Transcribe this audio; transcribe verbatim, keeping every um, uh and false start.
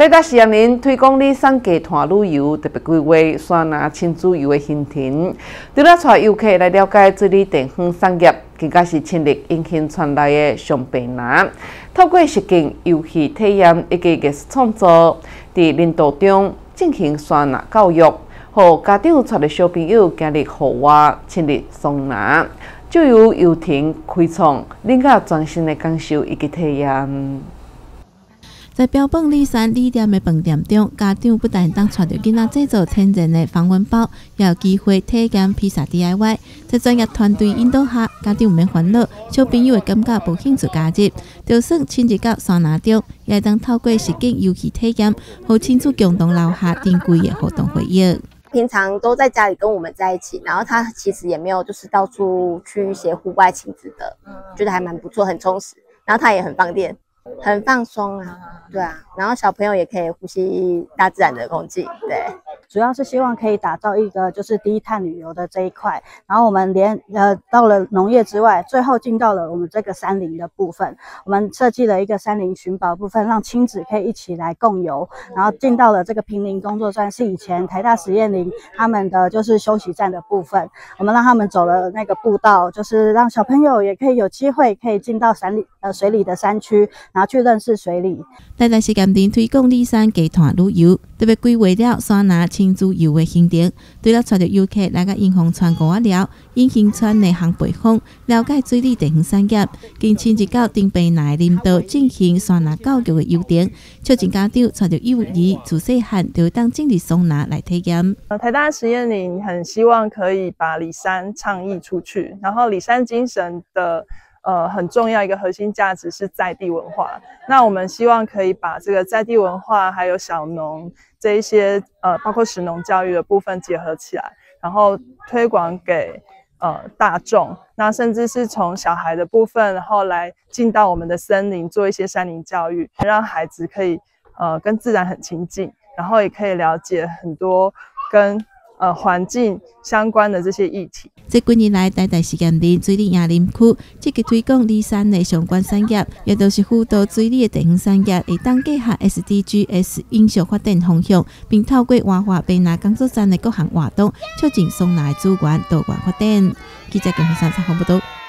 台大实验林推广里山家团旅游，特别规划山拿亲子游的行程，除了带游客来了解水里电风产业，更加是亲历引擎传来的上病拿。透过实景游戏体验以及艺术创作，在林道中进行山拿教育，让家长带着小朋友经历户外亲历桑拿，就由游艇开创另个全新的感受以及体验。 在标榜里山理店的饭店中，家长不但当带着囡仔制作天然的防蚊包，也有机会体验披萨 D I Y。在专业团队引导下，家长唔免烦恼，小朋友会感觉无兴趣加入。就算亲自到山拿中，也当透过实景游戏体验，和亲子共同留下珍贵的活动回忆。 平常都在家里跟我们在一起，然后他其实也没有就是到处去一些户外亲子的，觉得还蛮不错，很充实。然后他也很放电。很放松啊，对啊，然后小朋友也可以呼吸大自然的空气，对。 主要是希望可以打造一个就是低碳旅游的这一块，然后我们连呃到了农业之外，最后进到了我们这个山林的部分，我们设计了一个山林寻宝部分，让亲子可以一起来共游，然后进到了这个平林工作站，是以前台大实验林他们的就是休息站的部分，我们让他们走了那个步道，就是让小朋友也可以有机会可以进到山里呃水里的山区，然后去认识水里。 台大实验林推广里山家团旅游，特别规划了山拿亲子游的行程，除了带着游客来个银行川过了，引擎川内行北风，了解水里电风产业，更亲自到丁北内林道进行山拿教育的游程，促进家长带着幼儿自细汉就当进入桑拿来体验。 台大实验林很希望可以把里山倡议出去，然后里山精神的。呃，很重要一个核心价值是在地文化。那我们希望可以把这个在地文化，还有小农这一些呃，包括食农教育的部分结合起来，然后推广给呃大众。那甚至是从小孩的部分，然后来进到我们的森林，做一些山林教育，让孩子可以呃跟自然很亲近，然后也可以了解很多跟。呃，环境相关的这些议题。 这几年来，台大实验林水里亚林区积极推广里山的相关产业，也都是辅导水里的电风产业，会当结合 S D Gs 永续发展方向，并透过活化北拿工作站的各项活动，促进桑拿资源多元发展。记者金凤山采访报道。